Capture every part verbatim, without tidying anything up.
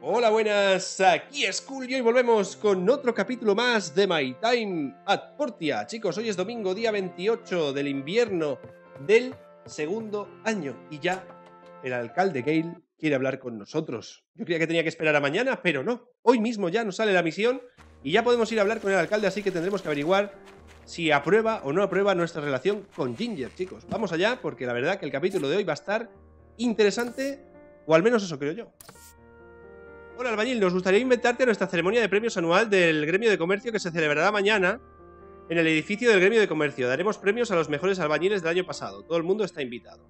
Hola, buenas, aquí es Cool y hoy volvemos con otro capítulo más de My Time at Portia. Chicos, hoy es domingo, día veintiocho del invierno del segundo año y ya el alcalde Gale quiere hablar con nosotros. Yo creía que tenía que esperar a mañana, pero no. Hoy mismo ya nos sale la misión y ya podemos ir a hablar con el alcalde, así que tendremos que averiguar si aprueba o no aprueba nuestra relación con Ginger, chicos. Vamos allá, porque la verdad que el capítulo de hoy va a estar interesante, o al menos eso creo yo. Hola, albañil, nos gustaría invitarte a nuestra ceremonia de premios anual del Gremio de Comercio que se celebrará mañana en el edificio del Gremio de Comercio. Daremos premios a los mejores albañiles del año pasado. Todo el mundo está invitado.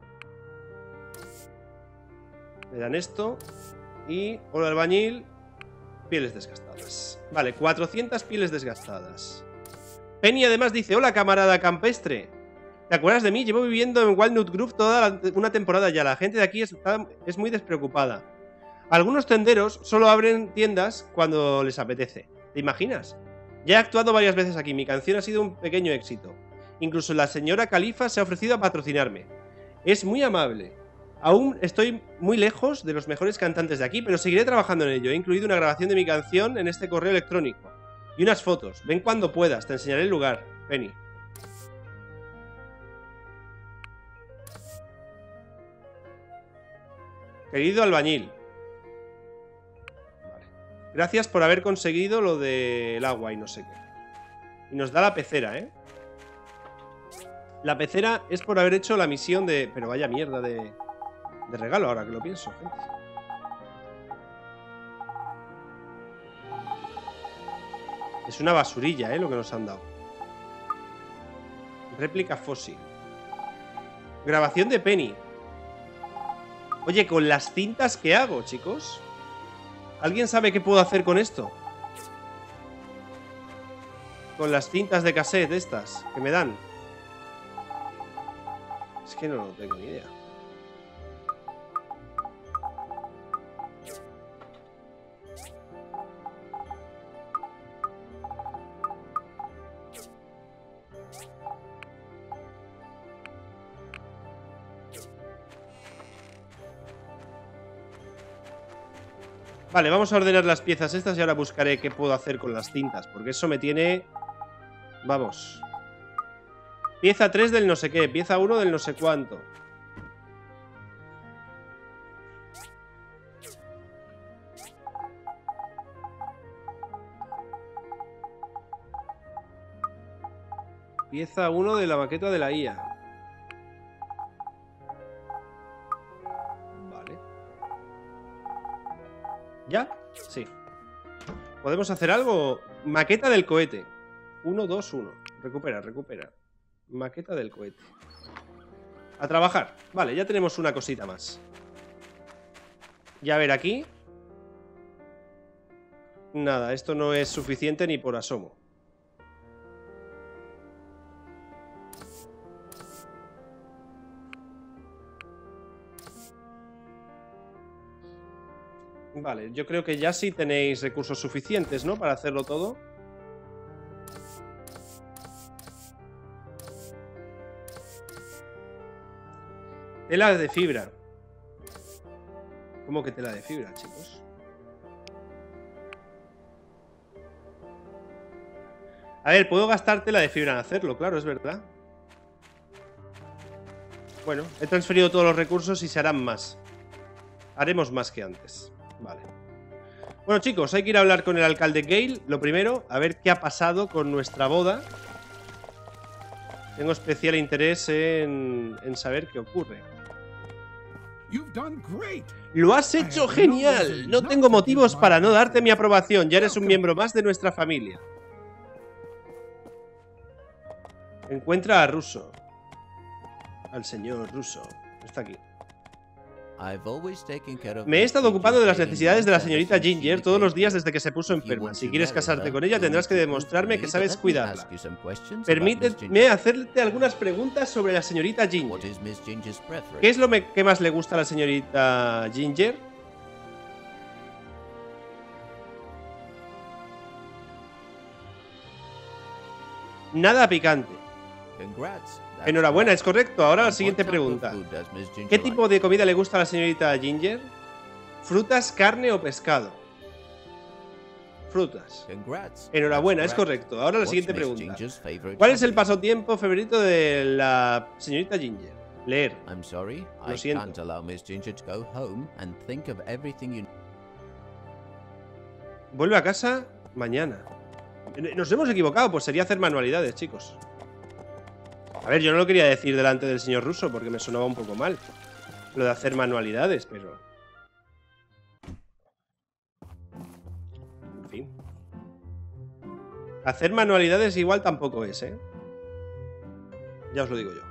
Me dan esto. Y, hola, albañil, pieles desgastadas. Vale, cuatrocientas pieles desgastadas. Penny además dice, hola, camarada campestre. ¿Te acuerdas de mí? Llevo viviendo en Walnut Grove toda la, una temporada ya. La gente de aquí está, es muy despreocupada. Algunos tenderos solo abren tiendas cuando les apetece. ¿Te imaginas? Ya he actuado varias veces aquí. Mi canción ha sido un pequeño éxito. Incluso la señora Califa se ha ofrecido a patrocinarme. Es muy amable. Aún estoy muy lejos de los mejores cantantes de aquí, pero seguiré trabajando en ello. He incluido una grabación de mi canción en este correo electrónico. Y unas fotos. Ven cuando puedas. Te enseñaré el lugar, Penny. Querido albañil. Gracias por haber conseguido lo del agua y no sé qué. Y nos da la pecera, ¿eh? La pecera es por haber hecho la misión de... Pero vaya mierda de, de regalo ahora que lo pienso, gente. Es una basurilla, ¿eh? Lo que nos han dado. Réplica fósil. Grabación de Penny. Oye, con las cintas, ¿qué hago, chicos? ¿Alguien sabe qué puedo hacer con esto? Con las cintas de cassette estas que me dan. Es que no, no tengo ni idea. Vale, vamos a ordenar las piezas estas y ahora buscaré qué puedo hacer con las cintas, porque eso me tiene... Vamos. Pieza tres del no sé qué, pieza uno del no sé cuánto. Pieza uno de la maqueta de la I A. ¿Ya? Sí. ¿Podemos hacer algo? Maqueta del cohete. uno, dos, uno. Recupera, recupera. Maqueta del cohete. A trabajar. Vale, ya tenemos una cosita más. Y a ver, aquí. Nada, esto no es suficiente ni por asomo. Vale, yo creo que ya sí tenéis recursos suficientes, ¿no? Para hacerlo todo. Tela de fibra. ¿Cómo que tela de fibra, chicos? A ver, puedo gastar tela de fibra en hacerlo, claro, es verdad. Bueno, he transferido todos los recursos y se harán más. Haremos más que antes. Vale. Bueno, chicos, hay que ir a hablar con el alcalde Gale. Lo primero, a ver qué ha pasado con nuestra boda. Tengo especial interés en, en saber qué ocurre. Lo has hecho genial. No tengo motivos para no darte mi aprobación. Ya eres un miembro más de nuestra familia. Encuentra a Russo. Al señor Russo. Está aquí. Me he estado ocupando de las necesidades de la señorita Ginger todos los días desde que se puso enferma. Si quieres casarte con ella, tendrás que demostrarme que sabes cuidarla. Permíteme hacerte algunas preguntas sobre la señorita Ginger. ¿Qué es lo que más le gusta a la señorita Ginger? Nada picante. Enhorabuena, es correcto. Ahora la siguiente pregunta. ¿Qué tipo de comida le gusta a la señorita Ginger? ¿Frutas, carne o pescado? frutas. Enhorabuena, es correcto. Ahora la siguiente pregunta. ¿Cuál es el pasatiempo favorito de la señorita Ginger? Leer. Lo siento. Vuelve a casa mañana. Nos hemos equivocado, pues sería hacer manualidades, chicos. A ver, yo no lo quería decir delante del señor ruso porque me sonaba un poco mal lo de hacer manualidades, pero... En fin. Hacer manualidades igual tampoco es, ¿eh? Ya os lo digo yo.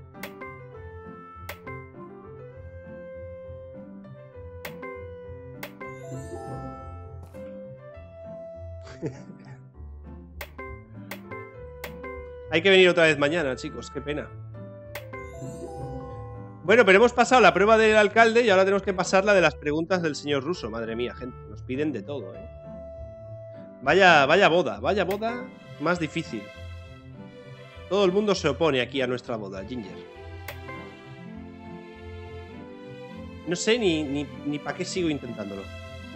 Hay que venir otra vez mañana, chicos, qué pena. Bueno, pero hemos pasado la prueba del alcalde y ahora tenemos que pasar la de las preguntas del señor ruso. Madre mía, gente, nos piden de todo, ¿eh? Vaya, vaya boda, vaya boda más difícil. Todo el mundo se opone aquí a nuestra boda, Ginger. No sé ni, ni, ni para qué sigo intentándolo.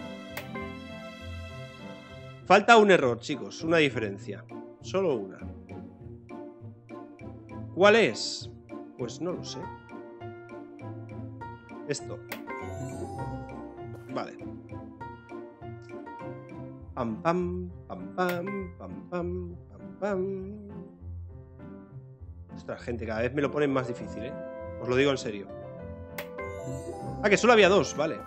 Falta un error, chicos, una diferencia. Solo una. ¿Cuál es? Pues no lo sé. Esto. Vale. Pam, pam, pam, pam, pam, pam, pam, pam. Esta gente cada vez me lo ponen más difícil, ¿eh? Os lo digo en serio. Ah, que solo había dos, vale.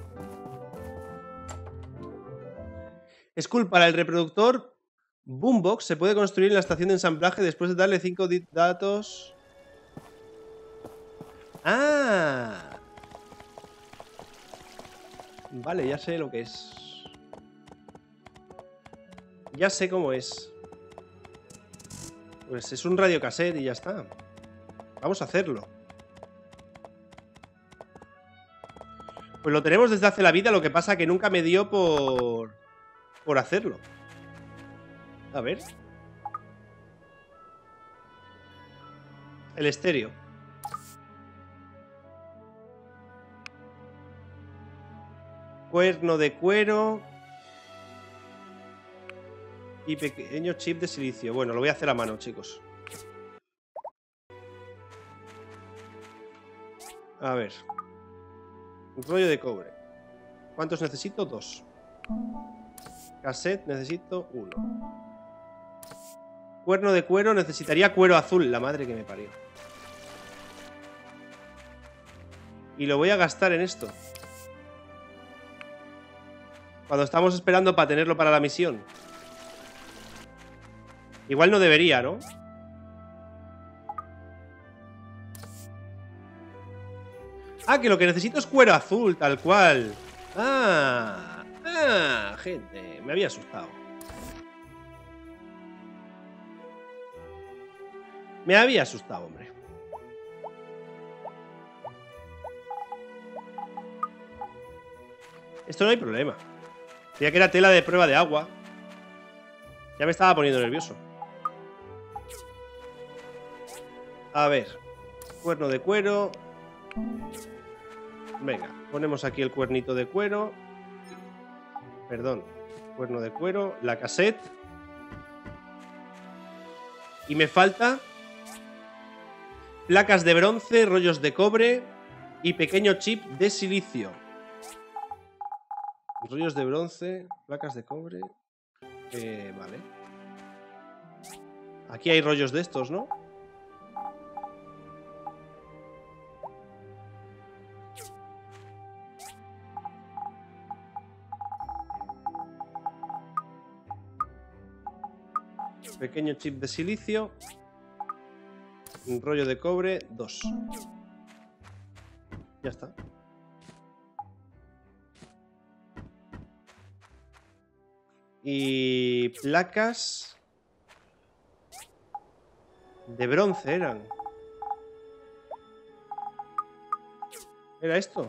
Skull, para el reproductor Boombox se puede construir en la estación de ensamblaje después de darle cinco datos. ¡Ah! Vale, ya sé lo que es. Ya sé cómo es. Pues es un radiocassette y ya está. Vamos a hacerlo. Pues lo tenemos desde hace la vida, lo que pasa que nunca me dio por... por hacerlo. A ver. El estéreo. Cuerno de cuero. Y pequeño chip de silicio. Bueno, lo voy a hacer a mano, chicos. A ver. Un rollo de cobre. ¿Cuántos necesito? Dos. Cassette necesito uno. Cuerno de cuero, necesitaría cuero azul. La madre que me parió. Y lo voy a gastar en esto. Cuando estamos esperando para tenerlo para la misión. Igual no debería, ¿no? Ah, que lo que necesito es cuero azul, tal cual. Ah, ah, gente, me había asustado. Me había asustado, hombre. Esto no hay problema. Creía que era tela de prueba de agua. Ya me estaba poniendo nervioso. A ver. Cuerno de cuero. Venga, ponemos aquí el cuernito de cuero. Perdón. Cuerno de cuero. La cassette. Y me falta placas de bronce, rollos de cobre y pequeño chip de silicio. Rollos de bronce, placas de cobre. Eh, vale. Aquí hay rollos de estos, ¿no? Pequeño chip de silicio. Un rollo de cobre, dos. Ya está. Y placas de bronce eran. ¿Era esto?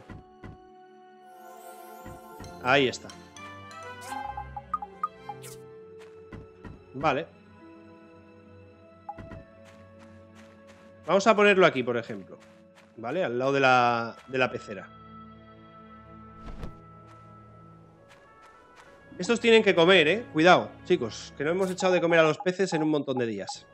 Ahí está. Vale. Vamos a ponerlo aquí, por ejemplo. ¿Vale? Al lado de la, de la pecera. Estos tienen que comer, ¿eh? Cuidado, chicos, que no hemos echado de comer a los peces en un montón de días.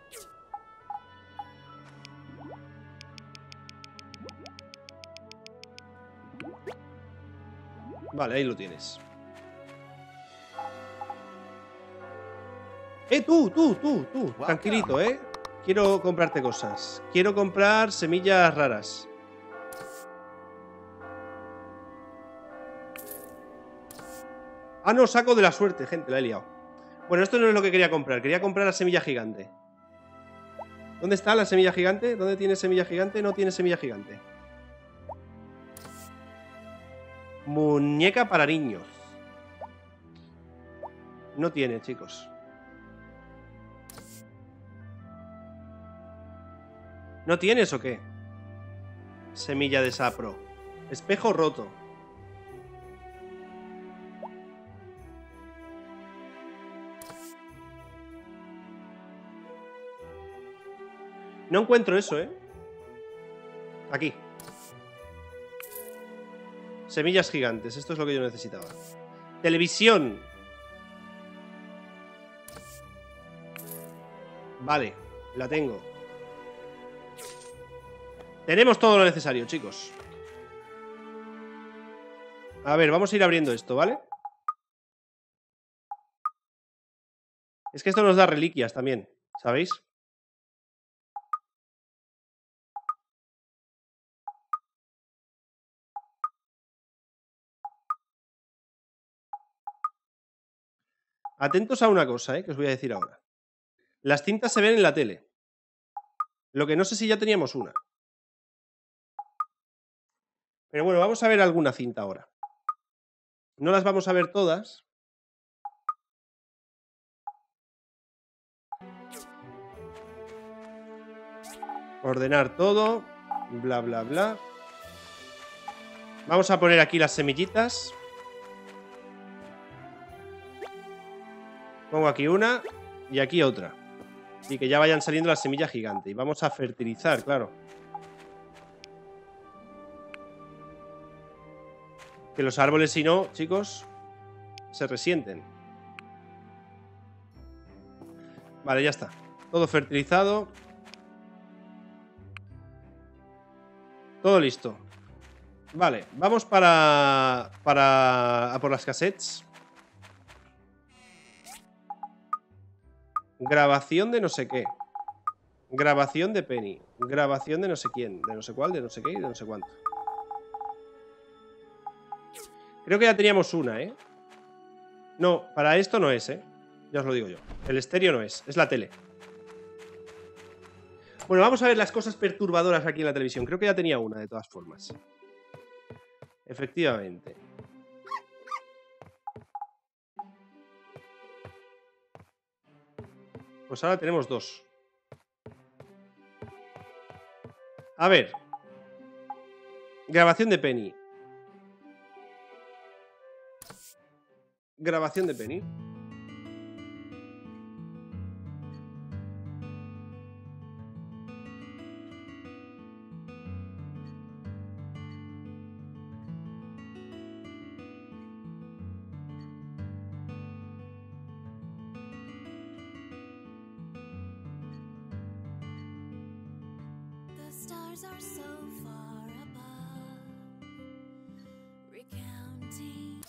Vale, ahí lo tienes. Eh, tú, tú, tú, tú. Tranquilito, ¿eh? Quiero comprarte cosas. Quiero comprar semillas raras. Ah, no, saco de la suerte, gente, la he liado. Bueno, esto no es lo que quería comprar. Quería comprar la semilla gigante. ¿Dónde está la semilla gigante? ¿Dónde tiene semilla gigante? No tiene semilla gigante. Muñeca para niños. No tiene, chicos. ¿No tienes o qué? Semilla de sapro. Espejo roto. No encuentro eso, ¿eh? Aquí. Semillas gigantes. Esto es lo que yo necesitaba. Televisión. Vale, la tengo. Tenemos todo lo necesario, chicos. A ver, vamos a ir abriendo esto, ¿vale? Es que esto nos da reliquias también, ¿sabéis? Atentos a una cosa, ¿eh? Que os voy a decir ahora. Las cintas se ven en la tele. Lo que no sé si ya teníamos una. Pero bueno, vamos a ver alguna cinta ahora. No las vamos a ver todas. Ordenar todo. Bla, bla, bla. Vamos a poner aquí las semillitas. Pongo aquí una y aquí otra. Y que ya vayan saliendo las semillas gigantes. Y vamos a fertilizar, claro. Que los árboles, si no, chicos, se resienten. Vale, ya está. Todo fertilizado. Todo listo. Vale, vamos para... Para... A por las cassettes. Grabación de no sé qué. Grabación de Penny. Grabación de no sé quién. De no sé cuál, de no sé qué y de no sé cuánto. Creo que ya teníamos una, ¿eh? No, para esto no es, ¿eh? Ya os lo digo yo. El estéreo no es, es la tele. Bueno, vamos a ver las cosas perturbadoras aquí en la televisión. Creo que ya tenía una, de todas formas. Efectivamente. Pues ahora tenemos dos. A ver. Grabación de Penny. Grabación de Penny. Stars are so far above, recounting.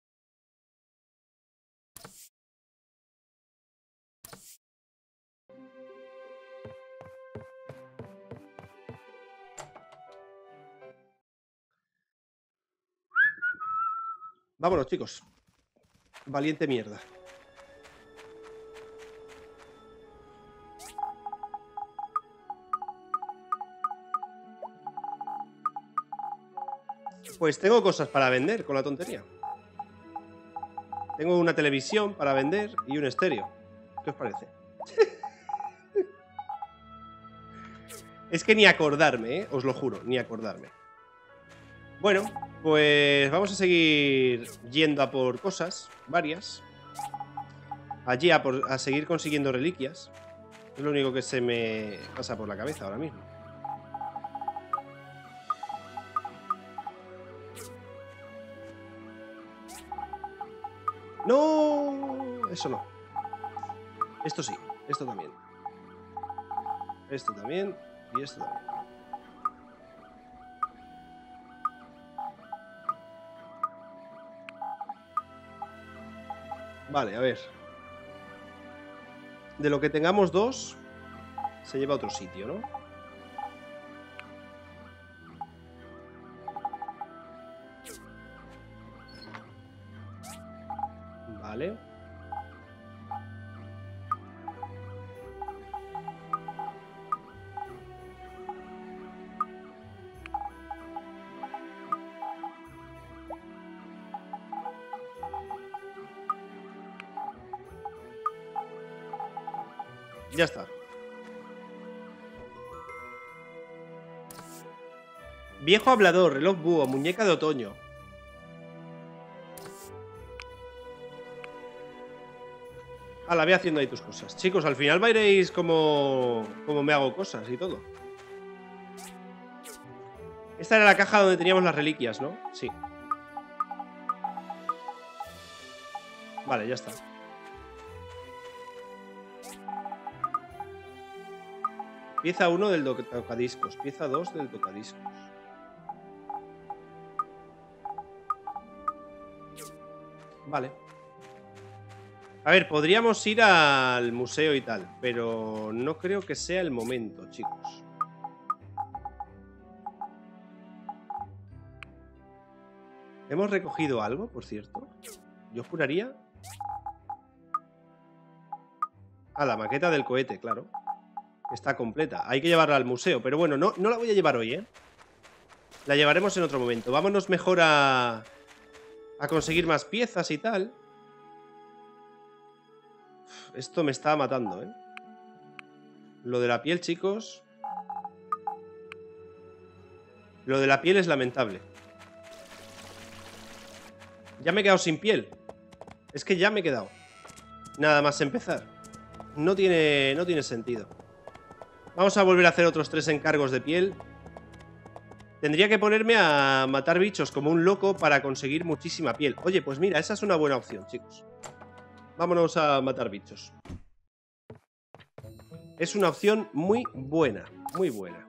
Vámonos, chicos. Valiente mierda. Pues tengo cosas para vender con la tontería. Tengo una televisión para vender y un estéreo. ¿Qué os parece? Es que ni acordarme, ¿eh? Os lo juro, ni acordarme. Bueno, pues vamos a seguir yendo a por cosas, varias. Allí a, por, a seguir consiguiendo reliquias. Es lo único que se me pasa por la cabeza ahora mismo. ¡No! Eso no. Esto sí. Esto también. Esto también. Y esto también. Vale, a ver. De lo que tengamos dos, se lleva a otro sitio, ¿no? Vale. Ya está. Viejo hablador, reloj búho, muñeca de otoño. Ah, la ve haciendo ahí tus cosas. Chicos, al final veréis cómo, cómo me hago cosas y todo. Esta era la caja donde teníamos las reliquias, ¿no? Sí. Vale, ya está. Pieza uno del tocadiscos. Pieza dos del tocadiscos. Vale. A ver, podríamos ir al museo y tal, pero no creo que sea el momento, chicos. ¿Hemos recogido algo, por cierto? Yo juraría... Ah, la maqueta del cohete, claro. Está completa. Hay que llevarla al museo, pero bueno, no, no la voy a llevar hoy, ¿eh? La llevaremos en otro momento. Vámonos mejor a... a conseguir más piezas y tal. Esto me está matando, ¿eh? Lo de la piel, chicos. Lo de la piel es lamentable. Ya me he quedado sin piel. Es que ya me he quedado. Nada más empezar. No tiene, no tiene sentido. Vamos a volver a hacer otros tres encargos de piel. Tendría que ponerme a matar bichos como un loco para conseguir muchísima piel. Oye, pues mira, esa es una buena opción, chicos. Vámonos a matar bichos. Es una opción muy buena, muy buena.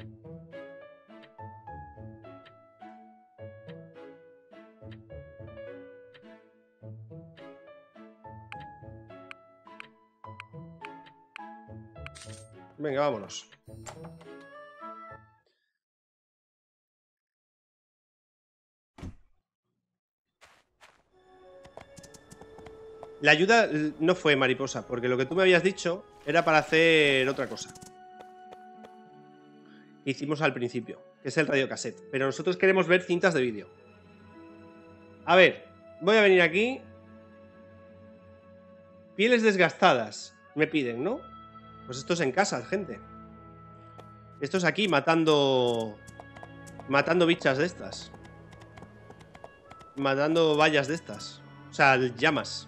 Venga, vámonos. La ayuda no fue mariposa, porque lo que tú me habías dicho era para hacer otra cosa que hicimos al principio, que es el radiocassette. Pero nosotros queremos ver cintas de vídeo. A ver, voy a venir aquí. Pieles desgastadas, me piden, ¿no? Pues esto es en casa, gente. Esto es aquí, matando... Matando bichas de estas. Matando vallas de estas. O sea, llamas.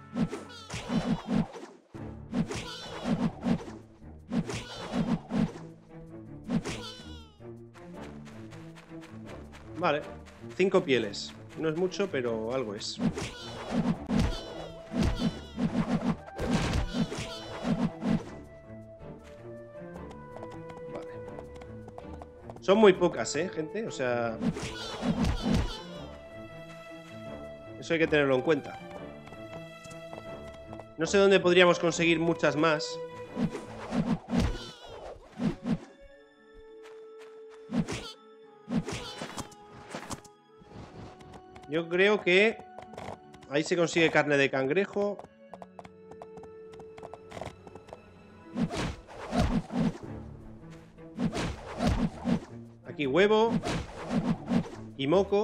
Vale, cinco pieles. No es mucho, pero algo es. Vale. Son muy pocas, ¿eh, gente? O sea... Eso hay que tenerlo en cuenta. No sé dónde podríamos conseguir muchas más. Yo creo que ahí se consigue carne de cangrejo. Aquí huevo y moco.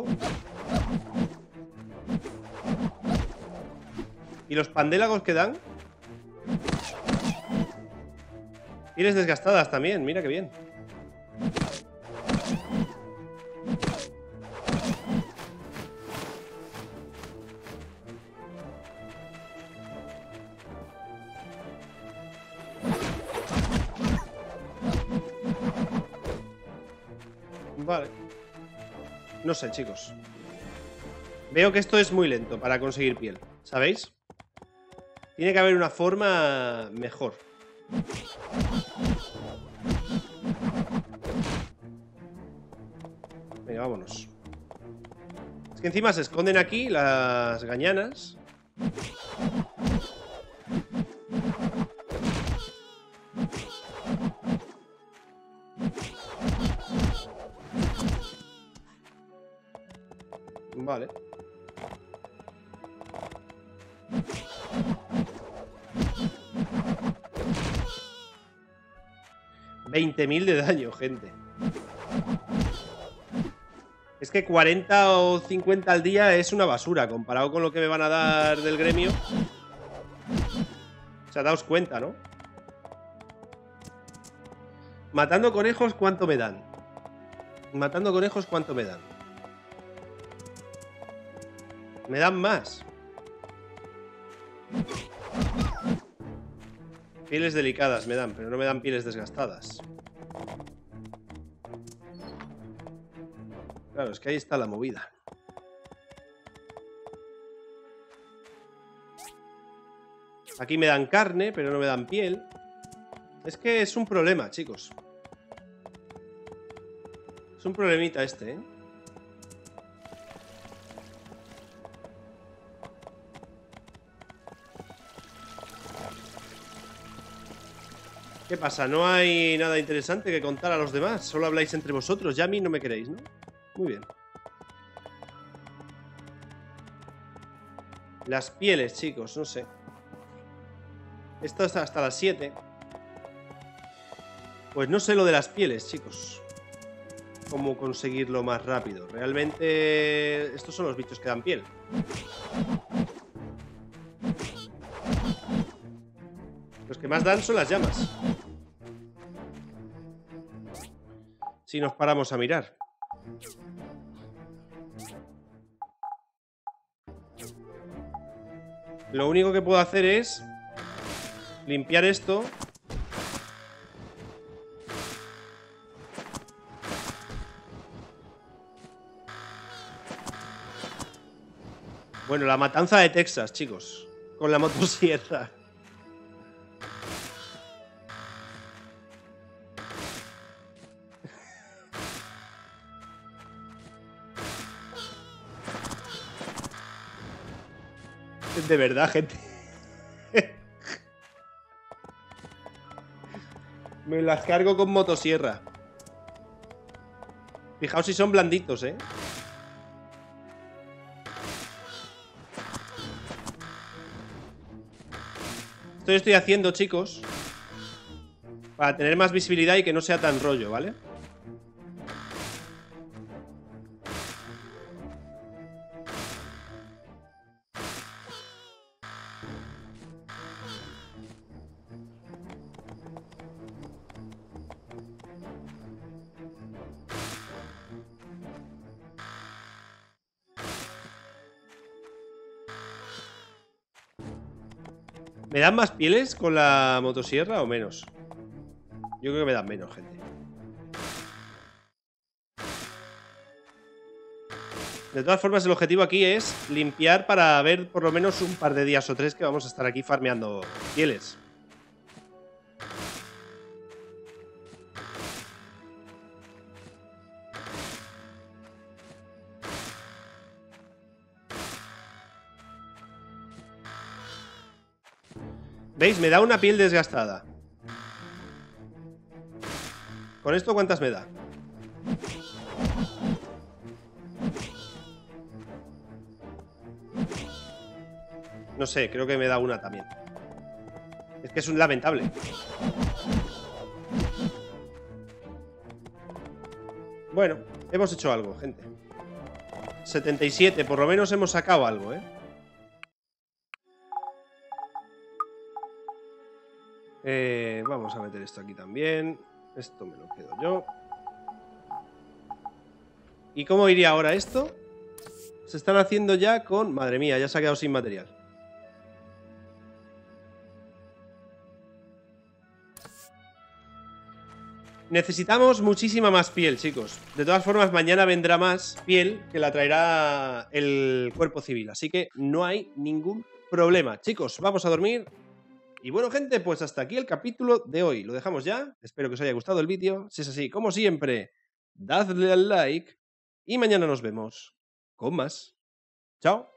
¿Y los pandélagos que dan? Pieles desgastadas también, mira qué bien. Vale. No sé, chicos. Veo que esto es muy lento para conseguir piel. ¿Sabéis? Tiene que haber una forma mejor. Venga, vámonos. Es que encima se esconden aquí las gañanas. Vale. veinte mil de daño, gente. Es que cuarenta o cincuenta al día es una basura comparado con lo que me van a dar del gremio. O sea, daos cuenta, ¿no? Matando conejos, ¿cuánto me dan? Matando conejos, ¿cuánto me dan? Me dan más. Pieles delicadas me dan, pero no me dan pieles desgastadas. Claro, es que ahí está la movida. Aquí me dan carne, pero no me dan piel. Es que es un problema, chicos. Es un problemita este, ¿eh? ¿Qué pasa? ¿No hay nada interesante que contar a los demás? Solo habláis entre vosotros. Ya a mí no me queréis, ¿no? Muy bien. Las pieles, chicos, no sé. Esto está hasta las siete. Pues no sé lo de las pieles, chicos. Cómo conseguirlo más rápido. Realmente estos son los bichos que dan piel. Los que más dan son las llamas. Si nos paramos a mirar. Lo único que puedo hacer es limpiar esto. Bueno, la matanza de Texas, chicos. Con la motosierra. De verdad, gente. Me las cargo con motosierra. Fijaos si son blanditos, ¿eh? Esto estoy haciendo, chicos, para tener más visibilidad y que no sea tan rollo, ¿vale? ¿Me dan más pieles con la motosierra o menos? Yo creo que me dan menos, gente. De todas formas, el objetivo aquí es limpiar para ver por lo menos un par de días o tres que vamos a estar aquí farmeando pieles. ¿Veis? Me da una piel desgastada. ¿Con esto cuántas me da? No sé, creo que me da una también. Es que es un lamentable. Bueno, hemos hecho algo, gente. setenta y siete, por lo menos hemos sacado algo, ¿eh? Eh, vamos a meter esto aquí también. Esto me lo quedo yo. ¿Y cómo iría ahora esto? Se están haciendo ya con... Madre mía, ya se ha quedado sin material. Necesitamos muchísima más piel, chicos. De todas formas, mañana vendrá más piel que la traerá el cuerpo civil. Así que no hay ningún problema. Chicos, vamos a dormir. Y bueno, gente, pues hasta aquí el capítulo de hoy. Lo dejamos ya. Espero que os haya gustado el vídeo. Si es así, como siempre, dadle al like. Y mañana nos vemos con más. Chao.